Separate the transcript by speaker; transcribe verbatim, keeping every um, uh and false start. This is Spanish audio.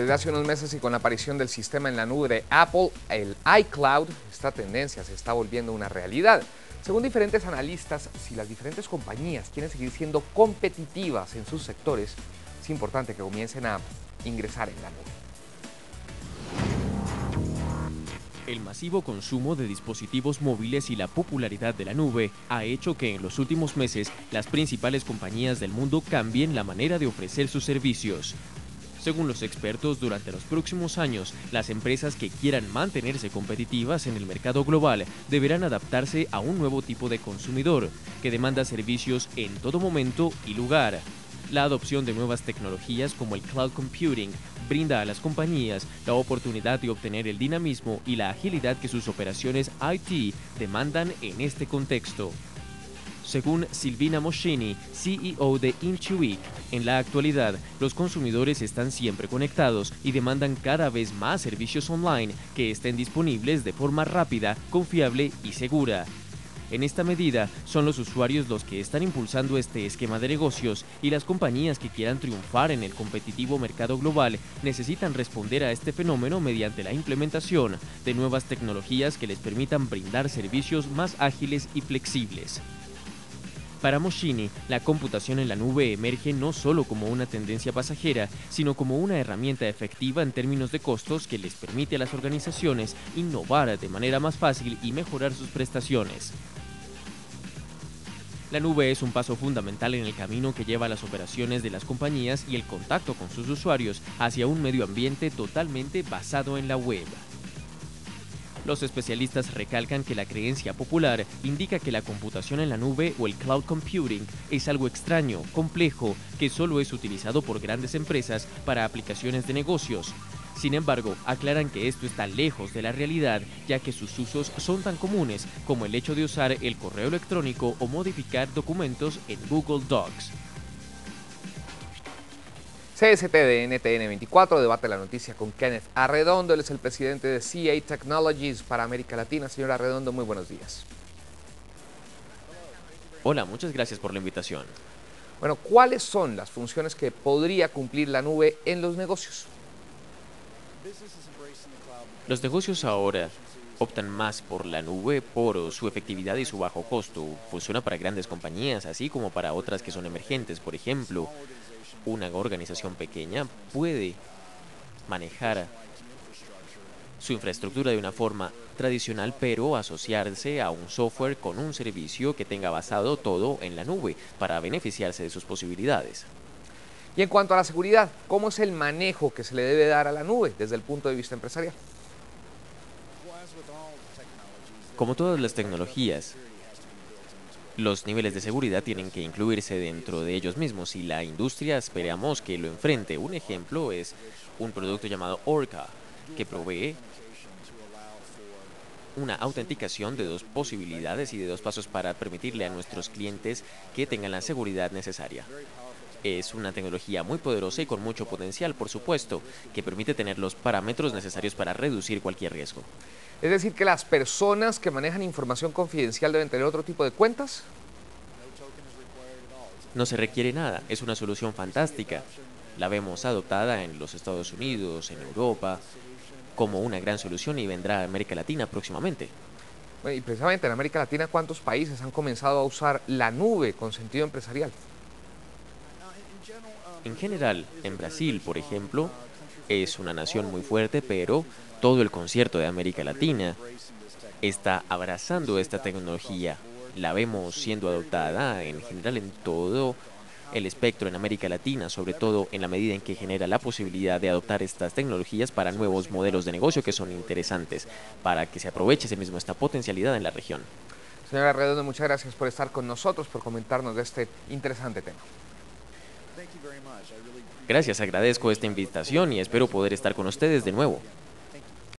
Speaker 1: Desde hace unos meses y con la aparición del sistema en la nube de Apple, el iCloud, esta tendencia se está volviendo una realidad. Según diferentes analistas, si las diferentes compañías quieren seguir siendo competitivas en sus sectores, es importante que comiencen a ingresar en la nube.
Speaker 2: El masivo consumo de dispositivos móviles y la popularidad de la nube ha hecho que en los últimos meses las principales compañías del mundo cambien la manera de ofrecer sus servicios. Según los expertos, durante los próximos años, las empresas que quieran mantenerse competitivas en el mercado global deberán adaptarse a un nuevo tipo de consumidor, que demanda servicios en todo momento y lugar. La adopción de nuevas tecnologías como el cloud computing brinda a las compañías la oportunidad de obtener el dinamismo y la agilidad que sus operaciones I T demandan en este contexto. Según Silvina Moschini, C E O de Intuit, en la actualidad los consumidores están siempre conectados y demandan cada vez más servicios online que estén disponibles de forma rápida, confiable y segura. En esta medida, son los usuarios los que están impulsando este esquema de negocios y las compañías que quieran triunfar en el competitivo mercado global necesitan responder a este fenómeno mediante la implementación de nuevas tecnologías que les permitan brindar servicios más ágiles y flexibles. Para Moschini, la computación en la nube emerge no solo como una tendencia pasajera, sino como una herramienta efectiva en términos de costos que les permite a las organizaciones innovar de manera más fácil y mejorar sus prestaciones. La nube es un paso fundamental en el camino que lleva a las operaciones de las compañías y el contacto con sus usuarios hacia un medio ambiente totalmente basado en la web. Los especialistas recalcan que la creencia popular indica que la computación en la nube o el cloud computing es algo extraño, complejo, que solo es utilizado por grandes empresas para aplicaciones de negocios. Sin embargo, aclaran que esto está lejos de la realidad, ya que sus usos son tan comunes como el hecho de usar el correo electrónico o modificar documentos en Google Docs.
Speaker 1: C S T de N T N veinticuatro debate la noticia con Kenneth Arredondo. Él es el presidente de C A Technologies para América Latina. Señor Arredondo, muy buenos días.
Speaker 2: Hola, muchas gracias por la invitación.
Speaker 1: Bueno, ¿cuáles son las funciones que podría cumplir la nube en los negocios?
Speaker 2: Los negocios ahora optan más por la nube por su efectividad y su bajo costo. Funciona para grandes compañías, así como para otras que son emergentes. Por ejemplo, una organización pequeña puede manejar su infraestructura de una forma tradicional, pero asociarse a un software con un servicio que tenga basado todo en la nube para beneficiarse de sus posibilidades.
Speaker 1: Y en cuanto a la seguridad, ¿cómo es el manejo que se le debe dar a la nube desde el punto de vista empresarial?
Speaker 2: Como todas las tecnologías, los niveles de seguridad tienen que incluirse dentro de ellos mismos y la industria esperamos que lo enfrente. Un ejemplo es un producto llamado Orca, que provee una autenticación de dos posibilidades y de dos pasos para permitirle a nuestros clientes que tengan la seguridad necesaria. Es una tecnología muy poderosa y con mucho potencial, por supuesto, que permite tener los parámetros necesarios para reducir cualquier riesgo.
Speaker 1: Es decir, que las personas que manejan información confidencial deben tener otro tipo de cuentas.
Speaker 2: No se requiere nada, es una solución fantástica. La vemos adoptada en los Estados Unidos, en Europa, como una gran solución y vendrá a América Latina próximamente.
Speaker 1: Bueno, y precisamente en América Latina, ¿cuántos países han comenzado a usar la nube con sentido empresarial?
Speaker 2: En general, en Brasil, por ejemplo, es una nación muy fuerte, pero todo el concierto de América Latina está abrazando esta tecnología. La vemos siendo adoptada en general en todo el espectro en América Latina, sobre todo en la medida en que genera la posibilidad de adoptar estas tecnologías para nuevos modelos de negocio que son interesantes, para que se aproveche ese mismo esta potencialidad en la región.
Speaker 1: Señora Redondo, muchas gracias por estar con nosotros, por comentarnos de este interesante tema.
Speaker 2: Gracias, agradezco esta invitación y espero poder estar con ustedes de nuevo.